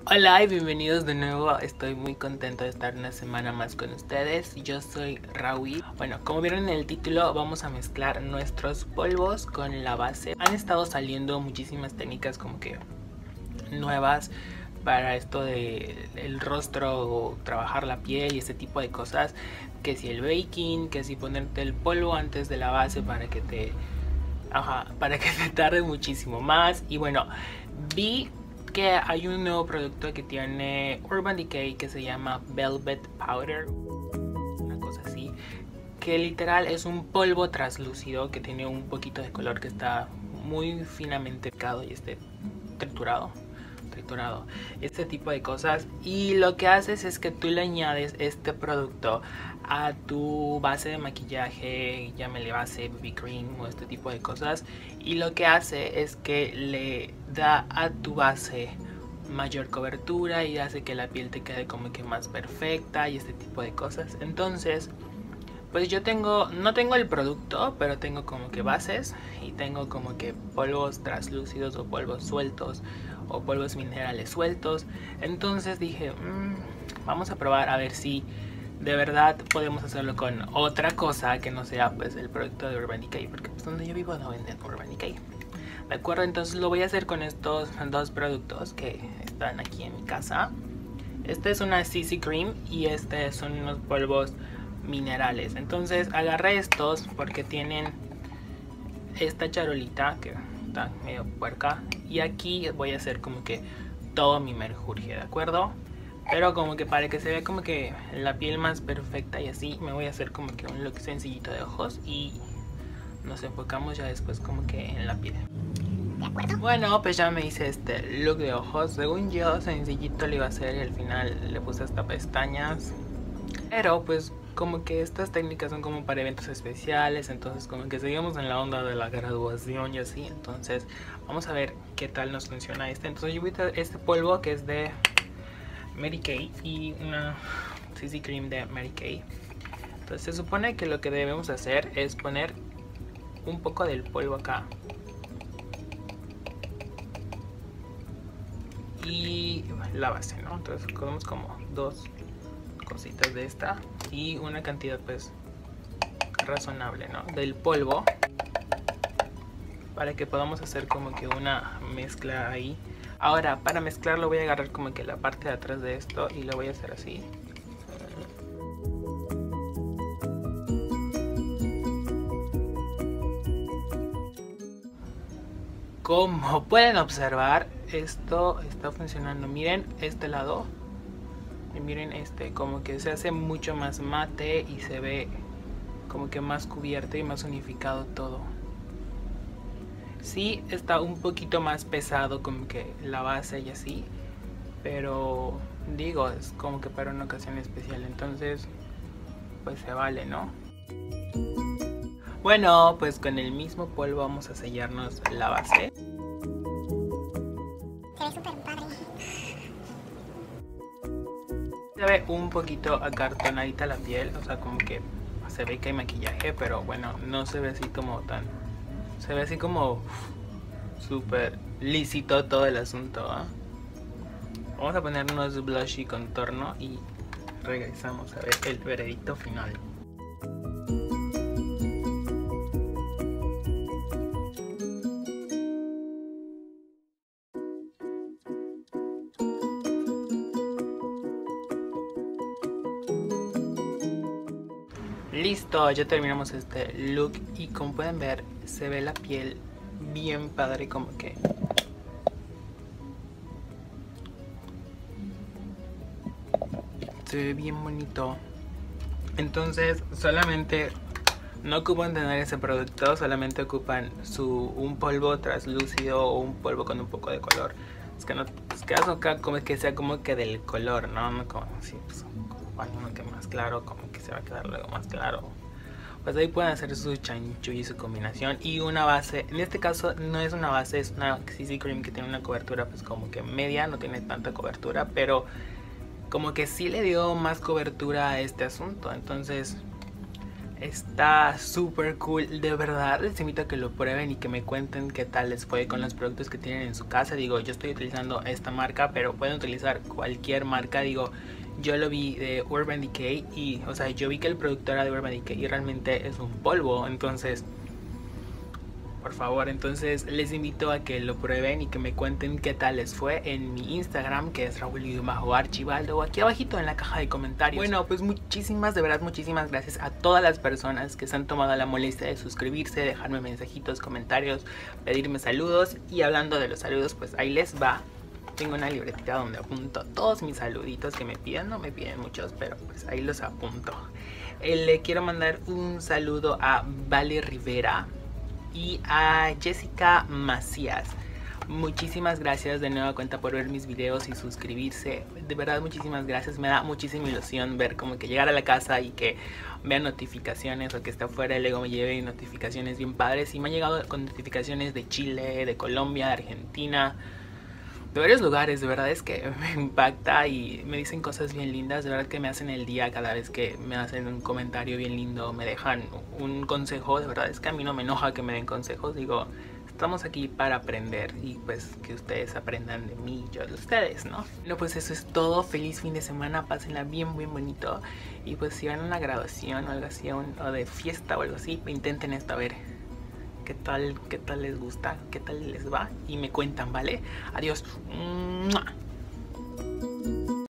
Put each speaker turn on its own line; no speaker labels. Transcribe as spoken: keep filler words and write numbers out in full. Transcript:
Hola y bienvenidos de nuevo. Estoy muy contento de estar una semana más con ustedes. Yo soy Raúl. Bueno, como vieron en el título, vamos a mezclar nuestros polvos con la base. Han estado saliendo muchísimas técnicas como que nuevas para esto de el rostro o trabajar la piel y ese tipo de cosas. Que si el baking, que si ponerte el polvo antes de la base para que te... Ajá, para que te tarde muchísimo más. Y bueno, vi que hay un nuevo producto que tiene Urban Decay que se llama Velvet Powder, una cosa así, que literal es un polvo translúcido que tiene un poquito de color, que está muy finamente picado y este triturado triturado este tipo de cosas. Y lo que haces es que tú le añades este producto a tu base de maquillaje, llámele base, B B cream o este tipo de cosas, y lo que hace es que le da a tu base mayor cobertura y hace que la piel te quede como que más perfecta y este tipo de cosas. Entonces pues yo tengo, no tengo el producto, pero tengo como que bases y tengo como que polvos translúcidos o polvos sueltos o polvos minerales sueltos. Entonces dije, mmm, vamos a probar a ver si de verdad podemos hacerlo con otra cosa que no sea pues el producto de Urban Decay, porque pues donde yo vivo no venden Urban Decay. De acuerdo, entonces lo voy a hacer con estos dos productos que están aquí en mi casa. Este es una C C Cream y este son unos polvos minerales. Entonces agarré estos porque tienen esta charolita que está medio puerca, y aquí voy a hacer como que todo mi merjurje, ¿de acuerdo? Pero como que para que se vea como que la piel más perfecta y así, me voy a hacer como que un look sencillito de ojos y nos enfocamos ya después como que en la piel. ¿De acuerdo? Bueno, pues ya me hice este look de ojos. Según yo, sencillito le iba a hacer y al final le puse hasta pestañas. Pero pues como que estas técnicas son como para eventos especiales, entonces como que seguimos en la onda de la graduación y así. Entonces vamos a ver qué tal nos funciona este. Entonces yo voy a este polvo que es de Mary Kay y una C C Cream de Mary Kay. Entonces se supone que lo que debemos hacer es poner un poco del polvo acá y la base, ¿no? Entonces cogemos como dos cositas de esta y una cantidad pues razonable, ¿no?, del polvo, para que podamos hacer como que una mezcla ahí. Ahora para mezclarlo voy a agarrar como que la parte de atrás de esto y lo voy a hacer así. Como pueden observar, esto está funcionando. Miren este lado y miren este, como que se hace mucho más mate y se ve como que más cubierto y más unificado todo. Sí está un poquito más pesado como que la base y así, pero digo, es como que para una ocasión especial, entonces pues se vale, ¿no? Bueno, pues con el mismo polvo vamos a sellarnos la base.
Se ve súper padre.
Se ve un poquito acartonadita la piel, o sea, como que se ve que hay maquillaje, pero bueno, no se ve así como tan... Se ve así como súper lícito todo el asunto, ¿eh? Vamos a ponernos blush y contorno y regresamos a ver el veredicto final. Listo, ya terminamos este look y como pueden ver se ve la piel bien padre, como que se ve bien bonito. Entonces solamente no ocupan tener ese producto, solamente ocupan su un polvo translúcido o un polvo con un poco de color. Es que no, es que acá como que sea como que del color, no, no como así, pues, uno que más claro, como que se va a quedar luego más claro. Pues ahí pueden hacer su chanchullo y su combinación. Y una base, en este caso no es una base, es una C C Cream que tiene una cobertura pues como que media, no tiene tanta cobertura, pero como que sí le dio más cobertura a este asunto. Entonces Está súper cool, de verdad les invito a que lo prueben y que me cuenten qué tal les fue con los productos que tienen en su casa. Digo, yo estoy utilizando esta marca, pero pueden utilizar cualquier marca. Digo, yo lo vi de Urban Decay y, o sea, yo vi que el producto era de Urban Decay y realmente es un polvo, entonces... por favor, entonces les invito a que lo prueben y que me cuenten qué tal les fue en mi Instagram, que es Raúl-Archibaldo, o aquí abajito en la caja de comentarios. Bueno, pues muchísimas, de verdad, muchísimas gracias a todas las personas que se han tomado la molestia de suscribirse, dejarme mensajitos, comentarios, pedirme saludos. Y hablando de los saludos, pues ahí les va. Tengo una libretita donde apunto todos mis saluditos que me piden. No me piden muchos, pero pues ahí los apunto. Eh, le quiero mandar un saludo a Vale Rivera y a Jessica Macías. Muchísimas gracias de nueva cuenta por ver mis videos y suscribirse. De verdad, muchísimas gracias. Me da muchísima ilusión ver como que llegar a la casa y que vean notificaciones, o que esté afuera y luego me lleve notificaciones bien padres. Y me han llegado con notificaciones de Chile, de Colombia, de Argentina, de varios lugares. De verdad es que me impacta y me dicen cosas bien lindas. De verdad que me hacen el día cada vez que me hacen un comentario bien lindo, me dejan un consejo. De verdad es que a mí no me enoja que me den consejos. Digo, estamos aquí para aprender y pues que ustedes aprendan de mí, yo de ustedes, ¿no? No, pues eso es todo. Feliz fin de semana, pásenla bien, bien bonito. Y pues si van a una graduación o algo así, o de fiesta o algo así, intenten esto, a ver qué tal, qué tal les gusta, qué tal les va y me cuentan, ¿vale? Adiós. ¡Mua!